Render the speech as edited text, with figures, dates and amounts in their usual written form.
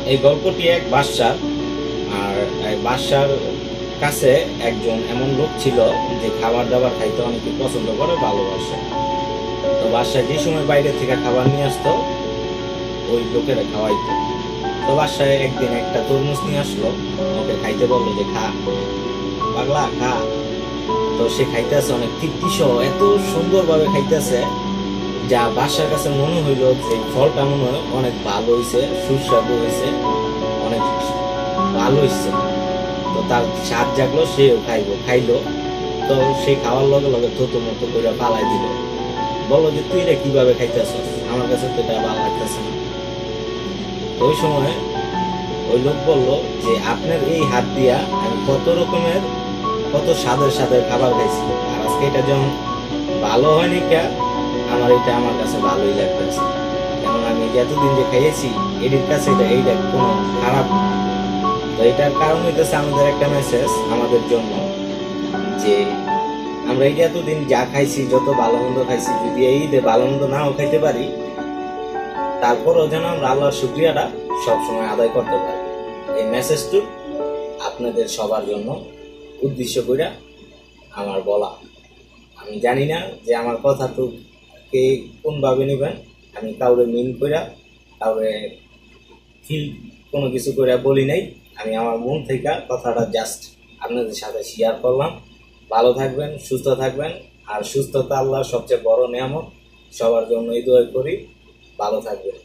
এই গল্পটি এক বাদশার। আর এই বাদশার কাছে একজন এমন লোক ছিল যে খাবার দাবার খাইতে অনেকে পছন্দ করে, ভালোবাসে। তো বাদশা যে সময় বাইরে থেকে খাবার নিয়ে আসতো ওই লোকেরা খাওয়াইতো। তো বাদশা একদিন একটা তরমুজ নিয়ে আসলো, ওকে খাইতে বললো যে খা পাগলা খা। তো সে খাইতেছে অনেক তৃপ্তি সহ, এত সুন্দর ভাবে খাইতেছে যা বাদশার কাছে মনে হইলো যে ফলটা মনে হয় অনেক ভালো হয়েছে, সুস্বাদু হয়েছে, অনেক ভালো হয়েছে। তো তার স্বাদ জাগলো, সেও খাইলো। তো সে খাওয়ার লগে লগে থতো মতো করে পালাই দিল, বললো যে তুই এটা কিভাবে খাইতেছস, আমার কাছে তো এটা ভালো লাগতেছে না। ওই সময় ওই লোক বললো যে আপনার এই হাত দিয়া আমি কত রকমের কত স্বাদের স্বাদের খাবার খাইছি, আর আজকে এটা যেমন ভালো হয়নি কে, আমার কাছে ভালোই লাগতেছে। কারণ আমি এতদিন যে খাইয়েছি এটির কাছে এইটা কোনো খারাপ না। তো এটার কারণ হইতেছে আমাদের একটা মেসেজ আমাদের জন্য, যে আমরা এই এতদিন যা খাইছি, যত ভালো মন্দ খাইছি, যদি এই ঈদে ভালো মন্দ নাও খাইতে পারি, তারপরও যেন আমরা আল্লাহর শুকরিয়াটা সবসময় আদায় করতে পারি। এই মেসেজটু আপনাদের সবার জন্য উদ্দেশ্য করে আমার বলা। আমি জানি না যে আমার কথা তো কে কোনভাবে নেবেন, আমি কাউরে মিন করে কাউরে ফিল কোনো কিছু করে বলি নাই, আমি আমার মন থেকে কথাটা জাস্ট আপনাদের সাথে শেয়ার করলাম। ভালো থাকবেন, সুস্থ থাকবেন, আর সুস্থতা আল্লাহর সবচেয়ে বড় নিয়ামত। সবার জন্য এই দোয়া করি, ভালো থাকবেন।